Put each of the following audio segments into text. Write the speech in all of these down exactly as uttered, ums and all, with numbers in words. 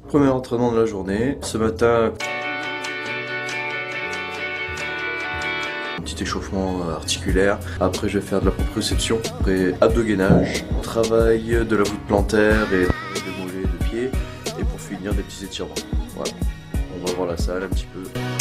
Premier entraînement de la journée. Ce matin, un petit échauffement articulaire. Après, je vais faire de la proprioception. Après, abdos-gainage. Travail de la voûte plantaire et de mollets, de pieds. Et pour finir, des petits étirements. Voilà. On va voir la salle un petit peu.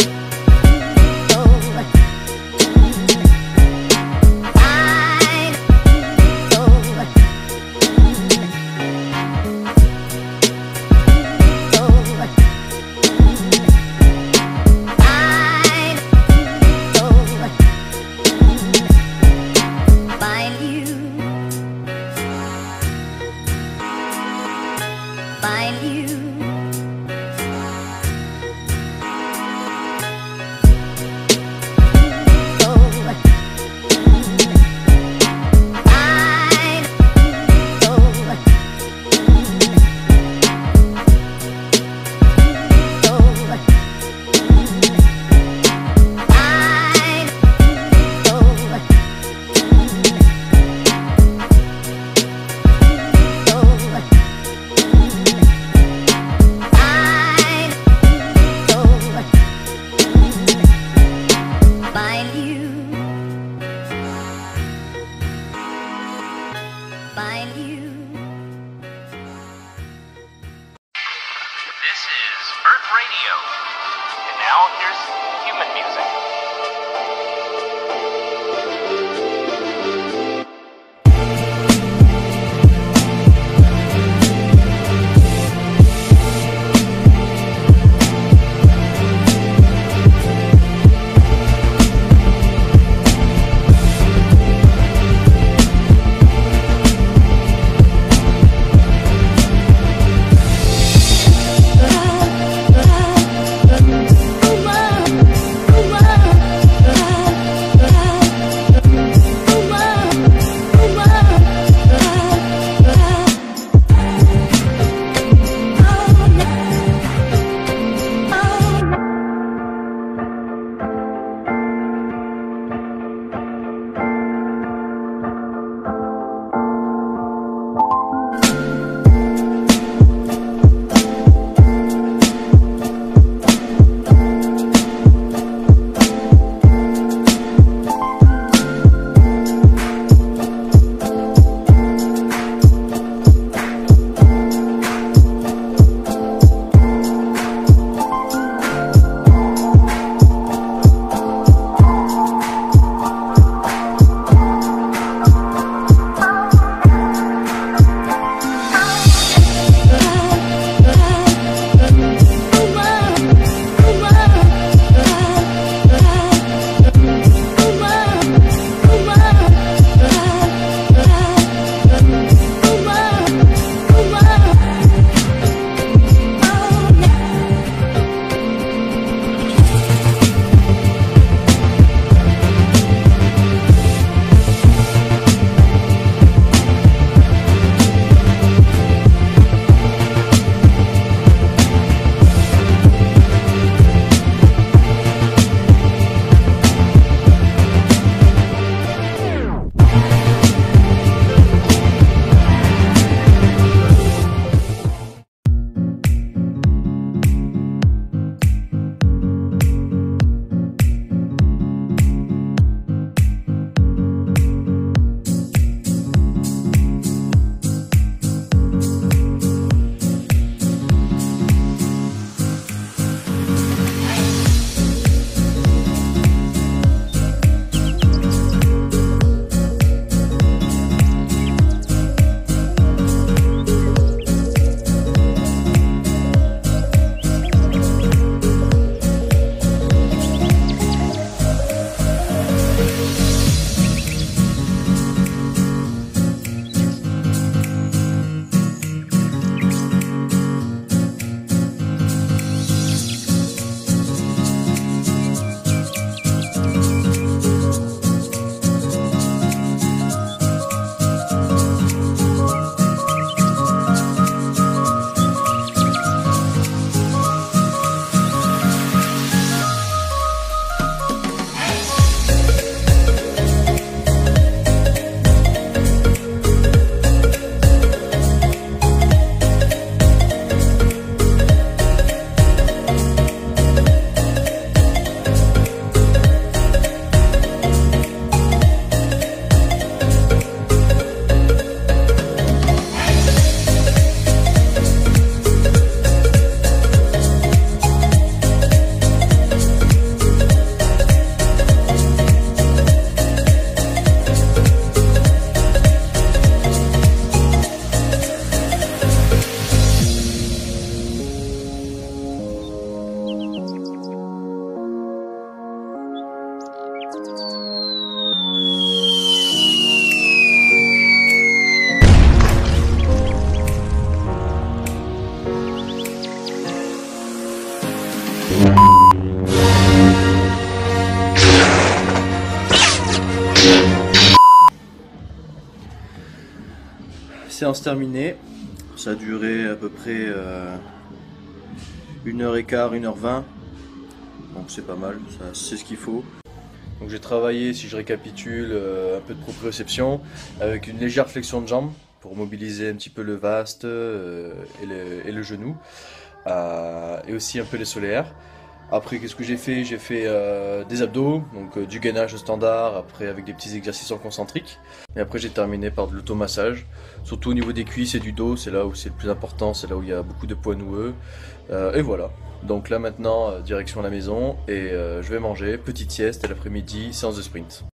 Find you. Find you. This is Earth Radio. And now here's human music. Oh, séance terminée. Ça a duré à peu près euh, une heure quinze, une heure vingt. Donc c'est pas mal, ça, c'est ce qu'il faut. Donc j'ai travaillé, si je récapitule, euh, un peu de proprioception avec une légère flexion de jambe pour mobiliser un petit peu le vaste euh, et, le, et le genou. Euh, et aussi un peu les solaires. Après, qu'est-ce que j'ai fait? J'ai fait euh, des abdos, donc euh, du gainage standard, après avec des petits exercices en concentrique. Et après, j'ai terminé par de l'automassage, surtout au niveau des cuisses et du dos, c'est là où c'est le plus important, c'est là où il y a beaucoup de poids noueux. Euh, et voilà. Donc là maintenant, euh, direction la maison, et euh, je vais manger, petite sieste, et l'après-midi, séance de sprint.